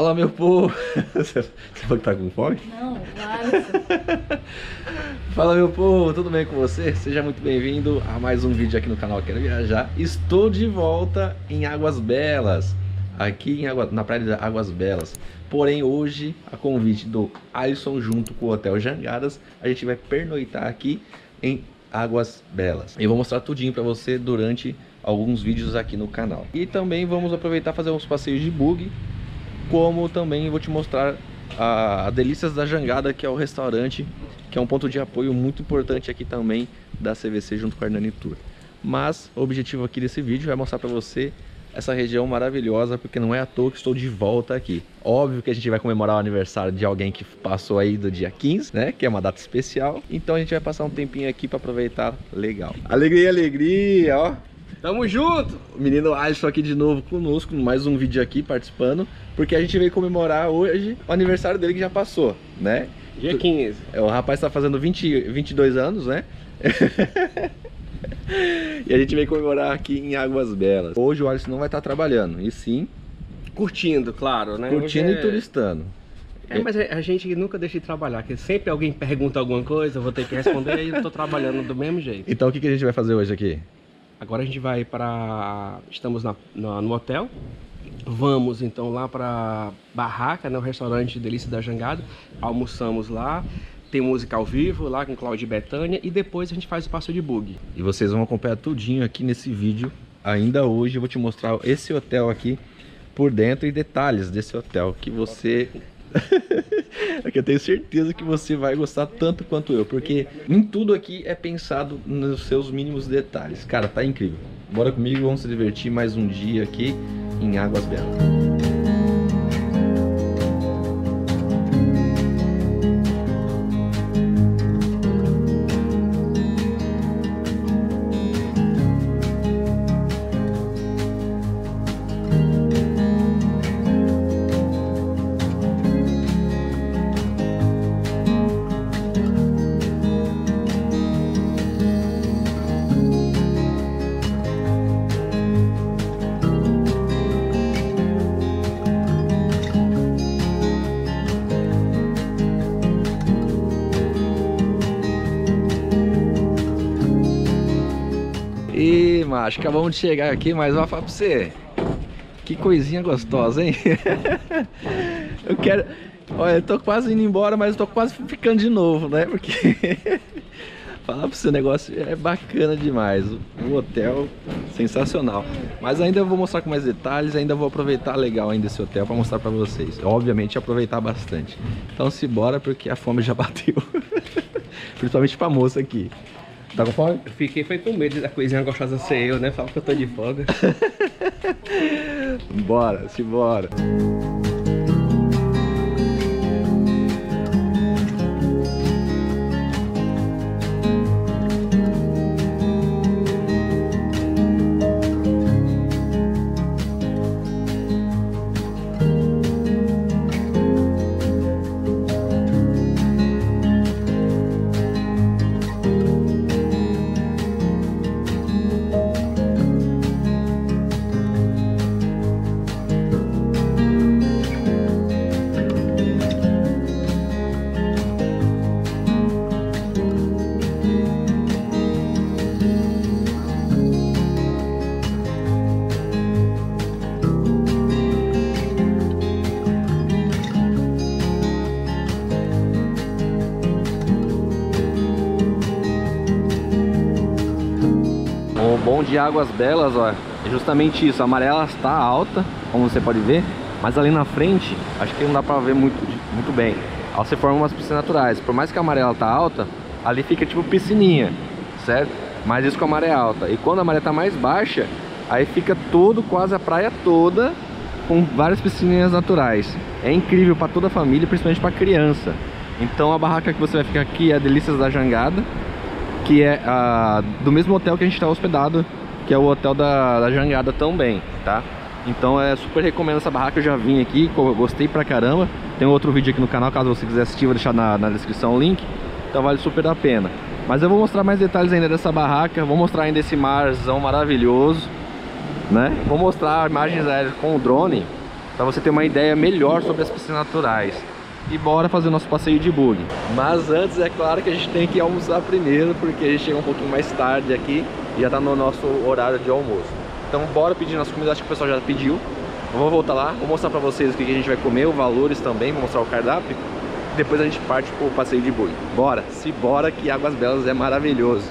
Fala, meu povo! Você falou que tá com fome? Não, claro. Fala, meu povo, tudo bem com você? Seja muito bem-vindo a mais um vídeo aqui no canal Quero Viajar. Estou de volta em Águas Belas, aqui na praia de Águas Belas. Porém, hoje, a convite do Alisson junto com o Hotel Jangadas, a gente vai pernoitar aqui em Águas Belas. E vou mostrar tudinho pra você durante alguns vídeos aqui no canal. E também vamos aproveitar e fazer uns passeios de buggy, como também vou te mostrar a Delícias da Jangada, que é o restaurante, que é um ponto de apoio muito importante aqui também da CVC junto com a Hernani Tour. Mas o objetivo aqui desse vídeo é mostrar pra você essa região maravilhosa, porque não é à toa que estou de volta aqui. Óbvio que a gente vai comemorar o aniversário de alguém que passou aí do dia 15, né? Que é uma data especial. Então a gente vai passar um tempinho aqui para aproveitar legal. Alegria, alegria, ó. Tamo junto! O menino Alisson aqui de novo conosco, mais um vídeo aqui participando, porque a gente veio comemorar hoje o aniversário dele que já passou, né? Dia 15. O rapaz tá fazendo 22 anos, né? E a gente veio comemorar aqui em Águas Belas. Hoje o Alisson não vai estar trabalhando, e sim curtindo, claro, né? curtindo e turistando. Mas a gente nunca deixa de trabalhar, porque sempre alguém pergunta alguma coisa, eu vou ter que responder e eu tô trabalhando do mesmo jeito. Então o que a gente vai fazer hoje aqui? Agora a gente vai para... Estamos no hotel. Vamos então lá para Barraca, né? O restaurante Delícia da Jangada. Almoçamos lá. Tem música ao vivo lá com Cláudio e Betânia. E depois a gente faz o passeio de buggy. E vocês vão acompanhar tudinho aqui nesse vídeo. Ainda hoje eu vou te mostrar esse hotel aqui por dentro e detalhes desse hotel que você... que eu tenho certeza que você vai gostar tanto quanto eu, porque em tudo aqui é pensado nos seus mínimos detalhes. Cara, tá incrível. Bora comigo, vamos se divertir mais um dia aqui em Águas Belas. E macho, acabamos de chegar aqui, mas vou falar pra você, que coisinha gostosa, hein? Eu quero... Olha, eu tô quase indo embora, mas eu tô quase ficando de novo, né? Porque... falar pra você, o negócio é bacana demais. O hotel, sensacional. Mas ainda eu vou mostrar com mais detalhes, ainda vou aproveitar legal ainda esse hotel pra mostrar pra vocês. Obviamente, aproveitar bastante. Então se bora, porque a fome já bateu. Principalmente pra moça aqui. Tá com fome? Eu fiquei foi com medo da coisinha gostosa ser eu, né? Fala que eu tô de folga. Bora, simbora. O bom de Águas Belas, ó, é justamente isso. A maré ela está alta, como você pode ver, mas ali na frente, acho que não dá pra ver muito bem. Aí você forma umas piscinas naturais. Por mais que a maré ela tá alta, ali fica tipo piscininha, certo? Mas isso com a maré alta. E quando a maré tá mais baixa, aí fica quase a praia toda com várias piscininhas naturais. É incrível para toda a família, principalmente para criança. Então a barraca que você vai ficar aqui é a Delícias da Jangada, que é do mesmo hotel que a gente está hospedado, que é o Hotel da Jangada também, tá? Então super recomendo essa barraca, eu já vim aqui, gostei pra caramba. Tem outro vídeo aqui no canal, caso você quiser assistir, vou deixar na descrição o link. Então vale super a pena. Mas eu vou mostrar mais detalhes ainda dessa barraca, vou mostrar ainda esse marzão maravilhoso, né? Vou mostrar imagens aéreas com o drone, para você ter uma ideia melhor sobre as piscinas naturais. E bora fazer o nosso passeio de bug. Mas antes, é claro que a gente tem que almoçar primeiro, porque a gente chega um pouquinho mais tarde aqui e já tá no nosso horário de almoço. Então bora pedir nossa comida, acho que o pessoal já pediu. Eu vou voltar lá, vou mostrar pra vocês o que a gente vai comer, os valores também, vou mostrar o cardápio. Depois a gente parte pro passeio de bug. Bora, se bora, que Águas Belas é maravilhoso.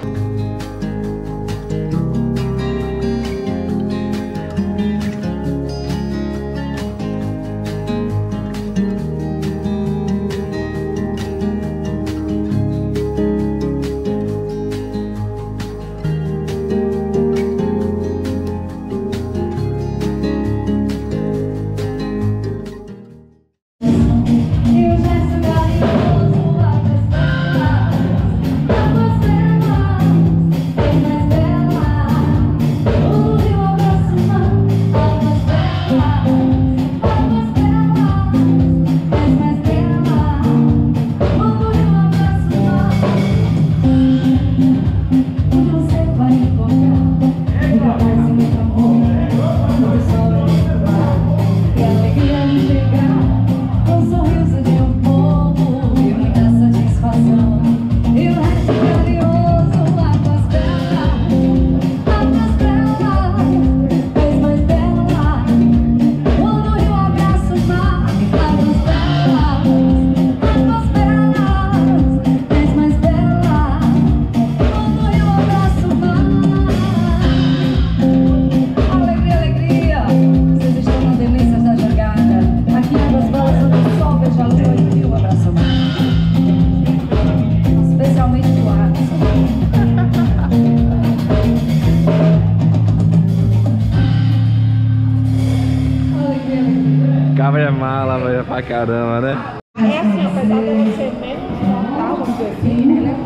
Cabra é mala, velho, pra caramba, né? É assim, apesar dela ser menos mortal, vamos dizer assim, ela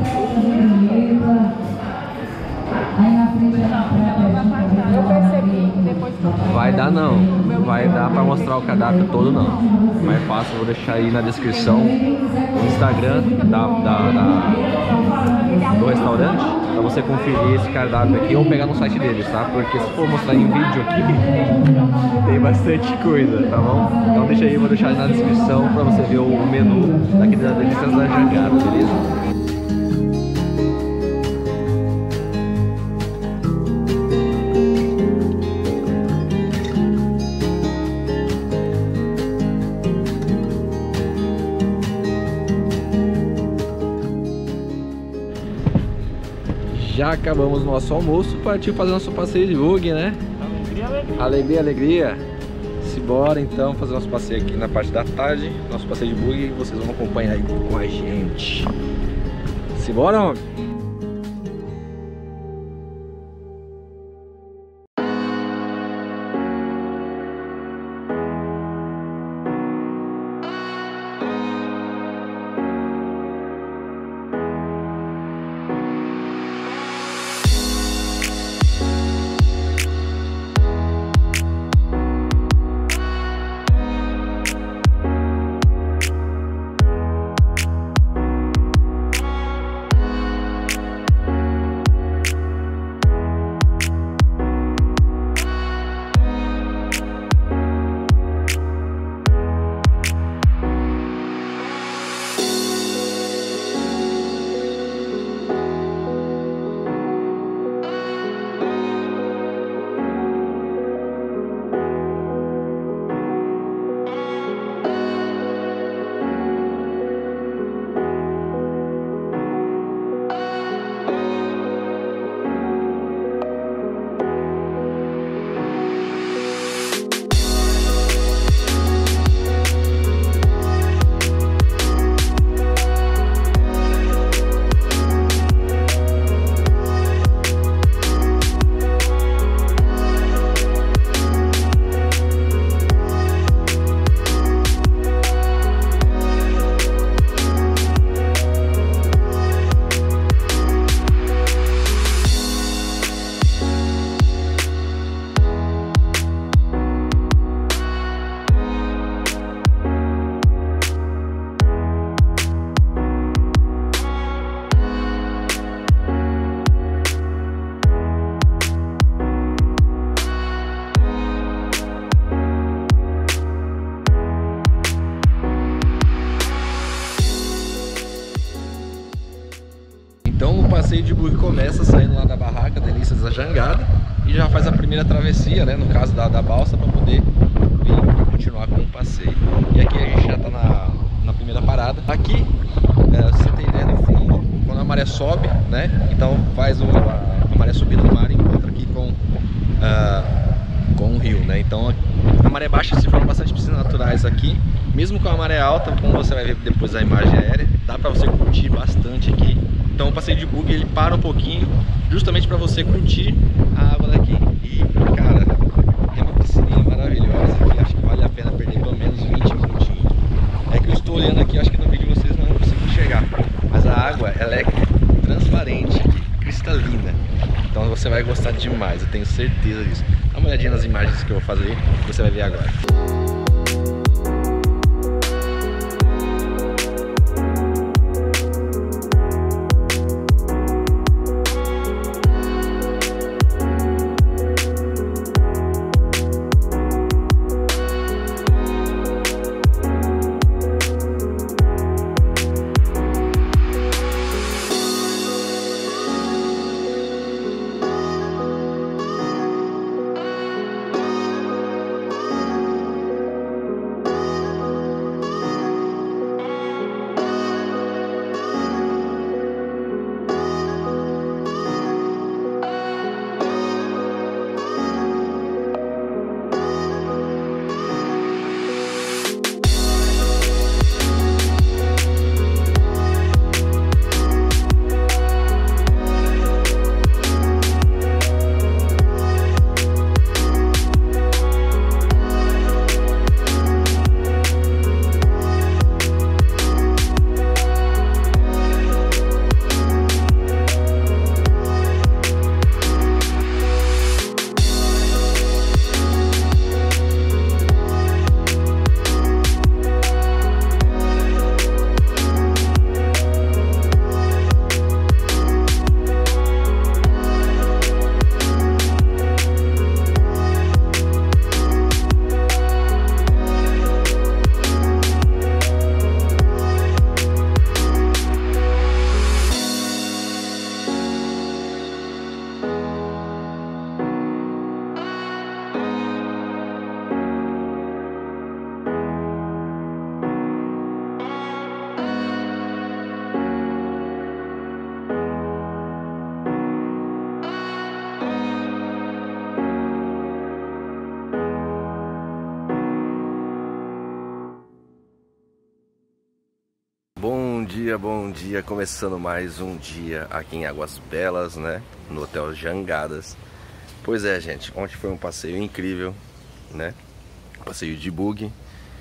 é eu percebi depois que eu... Vai dar não, vai dar pra mostrar o cardápio todo não. Mais fácil, eu vou deixar aí na descrição o Instagram do restaurante, pra você conferir esse cardápio aqui ou pegar no site deles, tá? Porque se for mostrar em vídeo aqui, tem bastante coisa, tá bom? Então deixa aí, vou deixar aí na descrição pra você ver o menu daqui da Delícias da Jangada, beleza? Já acabamos nosso almoço, partiu fazer nosso passeio de bug, né? Alegria, alegria. Alegria, alegria. Simbora então fazer nosso passeio aqui na parte da tarde, nosso passeio de bug, e vocês vão acompanhar aí com a gente. Simbora, homem? Então o passeio de buggy começa saindo lá da barraca Delícias da Jangada e já faz a primeira travessia, né, no caso da balsa, para poder vir continuar com o passeio. E aqui a gente já está na primeira parada. Aqui, você tem ideia, no fundo, quando a maré sobe, né, então faz a maré subida do mar e encontra aqui com o rio, né. Então a maré baixa se formam bastante piscinas naturais aqui. Mesmo com a maré alta, como você vai ver depois da imagem aérea, dá para você curtir bastante aqui. Então o passeio de buggy ele para um pouquinho, justamente para você curtir a água daqui. E cara, é uma piscininha maravilhosa aqui, acho que vale a pena perder pelo menos 20 minutinhos. É que eu estou olhando aqui, acho que no vídeo vocês não conseguem enxergar, mas a água ela é transparente aqui, cristalina. Então você vai gostar demais, eu tenho certeza disso. Dá uma olhadinha nas imagens que eu vou fazer, você vai ver agora. Bom dia, começando mais um dia aqui em Águas Belas, né, no Hotel Jangadas. Pois é, gente, ontem foi um passeio incrível, né, um passeio de buggy.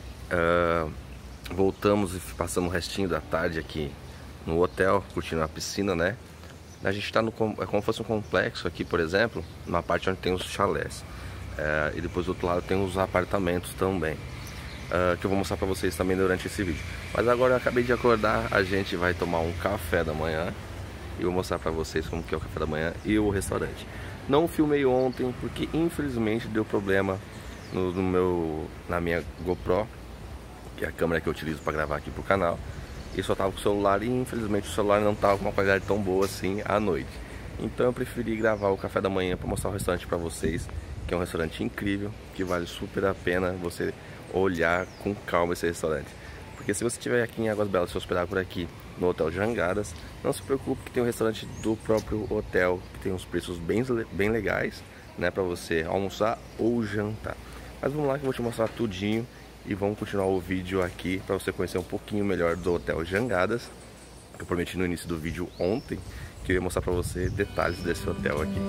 Voltamos e passamos o restinho da tarde aqui no hotel, curtindo a piscina, né. A gente está é como se fosse um complexo aqui, por exemplo, na parte onde tem os chalés, e depois do outro lado tem os apartamentos também. Que eu vou mostrar pra vocês também durante esse vídeo. Mas agora eu acabei de acordar, a gente vai tomar um café da manhã e vou mostrar pra vocês como que é o café da manhã e o restaurante. Não filmei ontem porque infelizmente deu problema na minha GoPro, que é a câmera que eu utilizo pra gravar aqui pro canal, e só tava com o celular e infelizmente o celular não tava com uma qualidade tão boa assim à noite. Então eu preferi gravar o café da manhã pra mostrar o restaurante pra vocês, que é um restaurante incrível, que vale super a pena você olhar com calma esse restaurante. Porque se você estiver aqui em Águas Belas, se hospedar por aqui no Hotel Jangadas, não se preocupe que tem um restaurante do próprio hotel que tem uns preços bem legais, né, para você almoçar ou jantar. Mas vamos lá que eu vou te mostrar tudinho e vamos continuar o vídeo aqui para você conhecer um pouquinho melhor do Hotel Jangadas. Eu prometi no início do vídeo ontem que eu ia mostrar para você detalhes desse hotel aqui.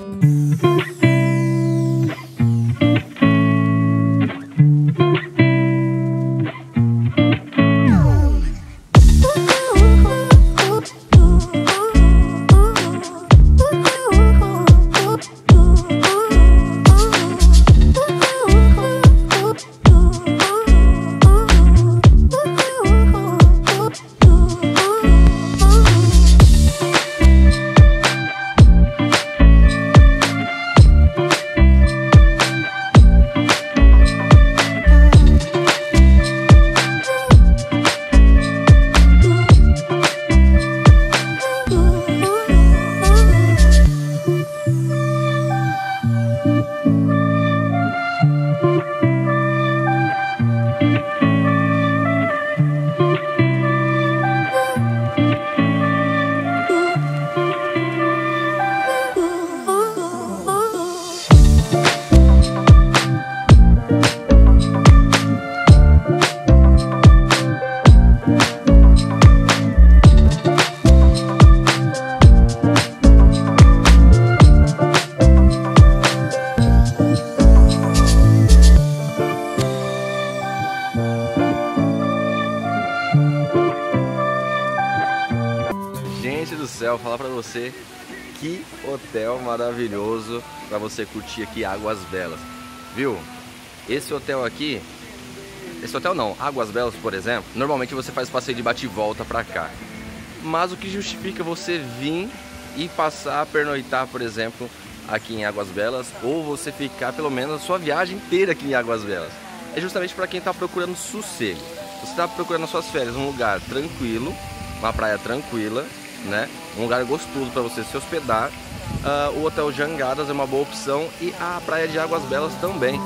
céu, falar pra você que hotel maravilhoso pra você curtir aqui Águas Belas, viu? Esse hotel aqui, esse hotel não, Águas Belas, por exemplo, normalmente você faz passeio de bate e volta pra cá. Mas o que justifica você vir e passar a pernoitar, por exemplo, aqui em Águas Belas, ou você ficar pelo menos a sua viagem inteira aqui em Águas Belas, é justamente para quem está procurando sossego. Você está procurando as suas férias um lugar tranquilo, uma praia tranquila, né? Um lugar gostoso para você se hospedar. O Hotel Jangadas é uma boa opção e a praia de Águas Belas também.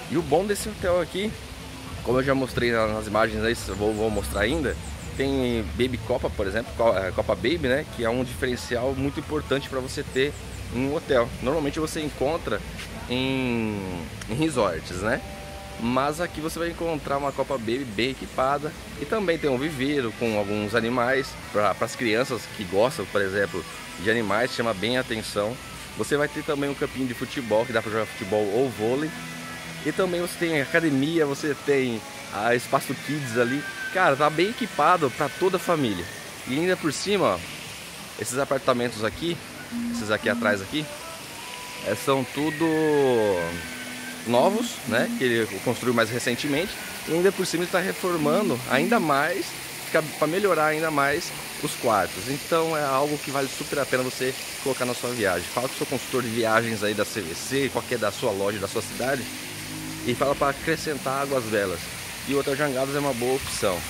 E o bom desse hotel aqui, como eu já mostrei nas imagens aí, vou mostrar ainda, tem Baby Copa, por exemplo, Copa Baby, né? Que é um diferencial muito importante para você ter em um hotel. Normalmente você encontra em resorts, né? Mas aqui você vai encontrar uma Copa Baby bem equipada. E também tem um viveiro com alguns animais para as crianças que gostam, por exemplo, de animais, chama bem a atenção. Você vai ter também um campinho de futebol, que dá para jogar futebol ou vôlei. E também você tem academia, você tem espaço kids ali. Cara, tá bem equipado para toda a família. E ainda por cima, ó, esses apartamentos aqui, esses aqui atrás aqui, são tudo novos, né? Que ele construiu mais recentemente. E ainda por cima ele está reformando ainda mais, para melhorar ainda mais os quartos. Então é algo que vale super a pena você colocar na sua viagem. Fala com o seu consultor de viagens aí da CVC, qualquer da sua loja, da sua cidade, e fala para acrescentar Águas Belas. E o Hotel Jangadas é uma boa opção.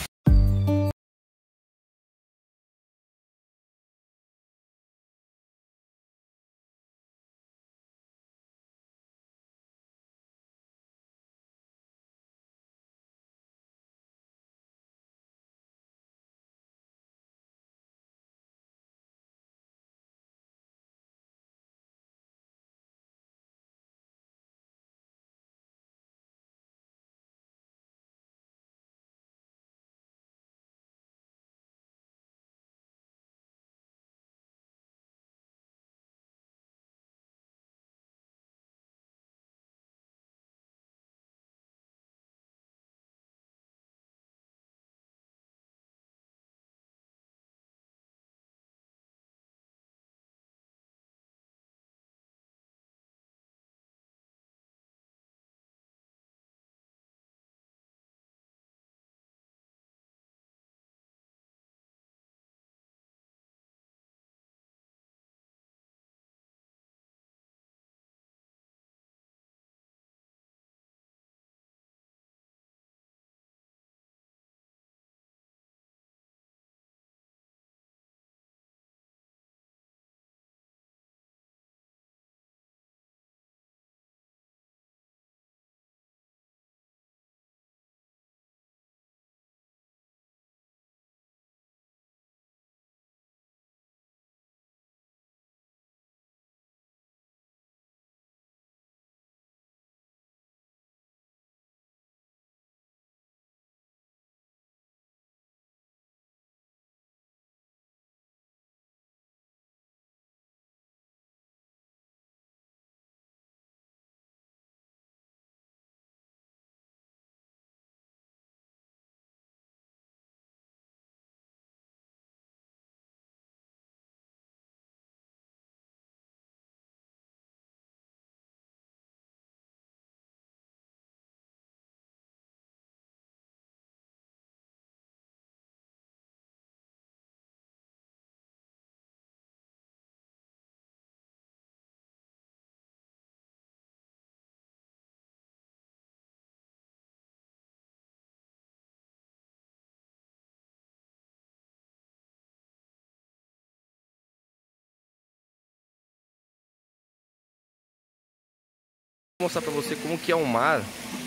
Vou mostrar para você como que é o mar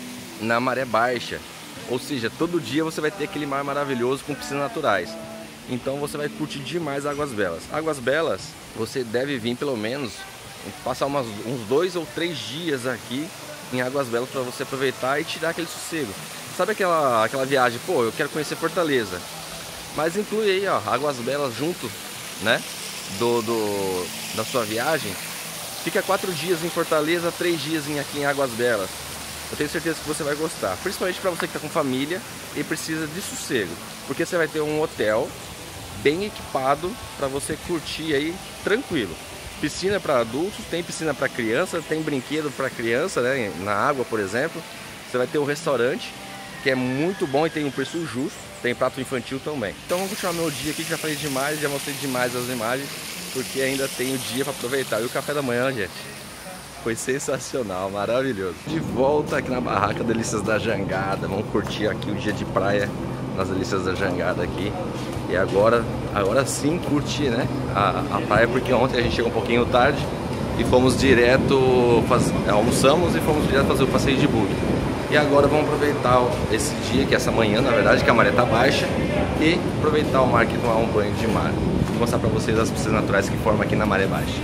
na maré baixa, ou seja, todo dia você vai ter aquele mar maravilhoso com piscinas naturais. Então você vai curtir demais Águas Belas. Águas Belas, você deve vir pelo menos passar uns 2 ou 3 dias aqui em Águas Belas para você aproveitar e tirar aquele sossego. Sabe aquela viagem, pô, eu quero conhecer Fortaleza, mas inclui aí, ó, Águas Belas junto, né, da sua viagem. Fica 4 dias em Fortaleza, 3 dias aqui em Águas Belas. Eu tenho certeza que você vai gostar, principalmente para você que está com família e precisa de sossego, porque você vai ter um hotel bem equipado para você curtir aí tranquilo. Piscina para adultos, tem piscina para criança, tem brinquedo para criança, né, na água, por exemplo. Você vai ter um restaurante que é muito bom e tem um preço justo, tem prato infantil também. Então vamos continuar meu dia aqui, que já falei demais, já mostrei demais as imagens, porque ainda tem o dia para aproveitar. E o café da manhã, gente, foi sensacional, maravilhoso. De volta aqui na barraca Delícias da Jangada. Vamos curtir aqui o dia de praia nas Delícias da Jangada aqui. E agora sim curtir, né, a praia, porque ontem a gente chegou um pouquinho tarde e fomos direto, almoçamos e fomos direto fazer o passeio de buggy. E agora vamos aproveitar esse dia, que é essa manhã, na verdade, que a maré tá baixa, e aproveitar o mar aqui e tomar um banho de mar. Vou mostrar pra vocês as piscinas naturais que formam aqui na maré baixa.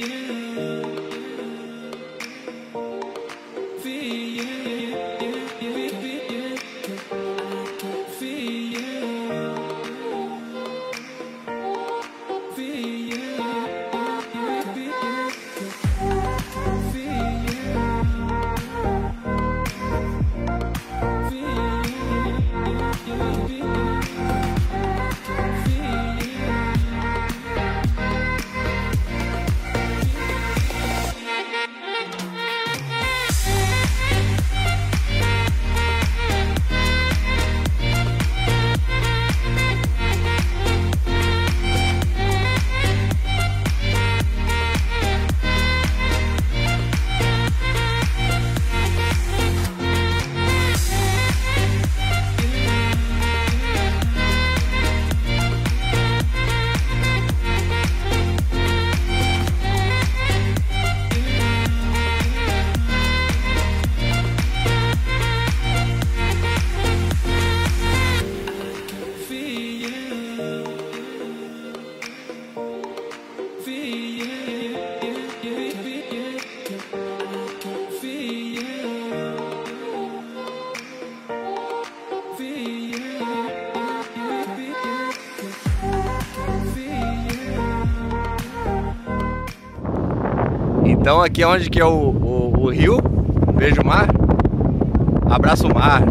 Então aqui é onde que é o rio, vejo o mar, abraço o mar.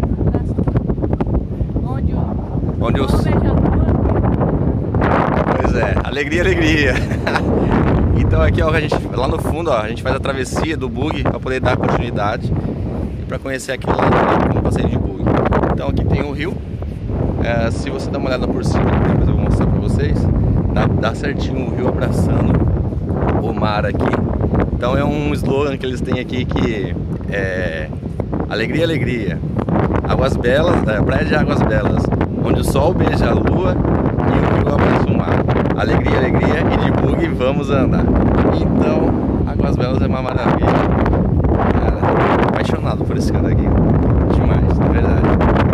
Onde os... Pois é, alegria, alegria. Então aqui ó, a gente, lá no fundo ó, a gente faz a travessia do bug para poder dar continuidade e para conhecer aquilo lá como passeio de bug. Então aqui tem o rio, se você dá uma olhada por cima, depois eu vou mostrar para vocês, dá certinho o rio abraçando o mar aqui. Então é um slogan que eles têm aqui que é alegria, alegria, Águas Belas, praia de Águas Belas, onde o sol beija a lua e o rio abraça o mar. Alegria, alegria e de bug vamos andar. Então Águas Belas é uma maravilha. Cara, tô apaixonado por esse cara aqui. Demais, na verdade.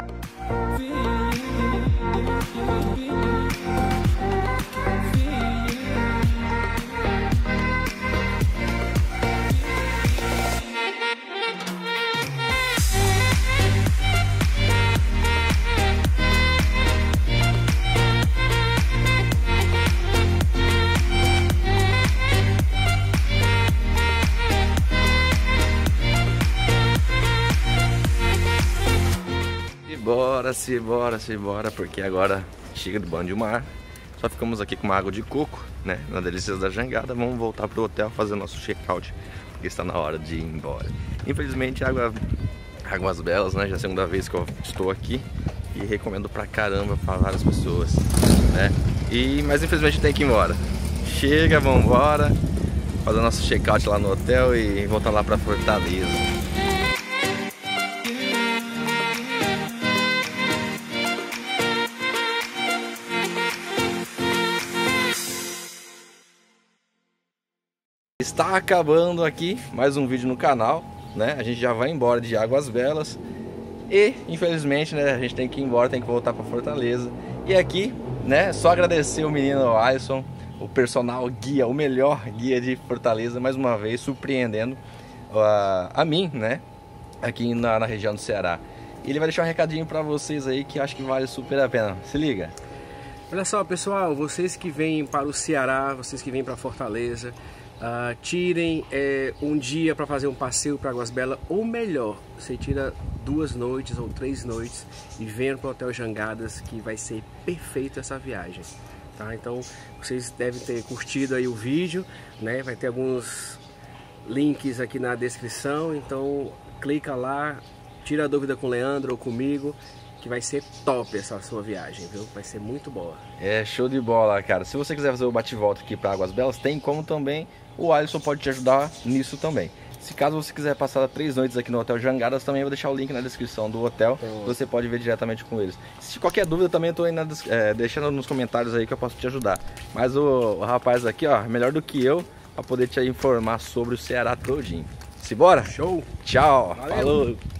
Bora, porque agora chega do banho de mar. Só ficamos aqui com uma água de coco, né, na Delícias da Jangada. Vamos voltar pro hotel fazer nosso check-out, porque está na hora de ir embora. Infelizmente, Águas Belas, né, já é a segunda vez que eu estou aqui e recomendo pra caramba para várias pessoas, né? Mas infelizmente tem que ir embora. Chega, vamos embora, fazer nosso check-out lá no hotel e voltar lá pra Fortaleza. Está acabando aqui mais um vídeo no canal, né? A gente já vai embora de Águas Belas e, infelizmente, né, a gente tem que ir embora, tem que voltar para Fortaleza. E aqui, né, só agradecer o menino Alisson, o personal guia, o melhor guia de Fortaleza, mais uma vez surpreendendo a mim, né, aqui na região do Ceará. E ele vai deixar um recadinho para vocês aí que eu acho que vale super a pena. Se liga! Olha só, pessoal, vocês que vêm para o Ceará, vocês que vêm para Fortaleza, tirem um dia para fazer um passeio para Águas Belas, ou melhor, você tira 2 noites ou 3 noites e venham para o Hotel Jangadas, que vai ser perfeito essa viagem, tá? Então vocês devem ter curtido aí o vídeo, né? Vai ter alguns links aqui na descrição, então clica lá, tira a dúvida com o Leandro ou comigo, que vai ser top essa sua viagem, viu? Vai ser muito boa. É, show de bola, cara. Se você quiser fazer o bate-volta aqui para Águas Belas, tem como também. O Alisson pode te ajudar nisso também. Se caso você quiser passar 3 noites aqui no Hotel Jangadas, também vou deixar o link na descrição do hotel. Você pode ver diretamente com eles. Se qualquer dúvida, também estou aí deixando nos comentários aí que eu posso te ajudar. Mas o rapaz aqui, ó, melhor do que eu, para poder te informar sobre o Ceará todinho. Simbora? Show! Tchau! Valeu. Falou!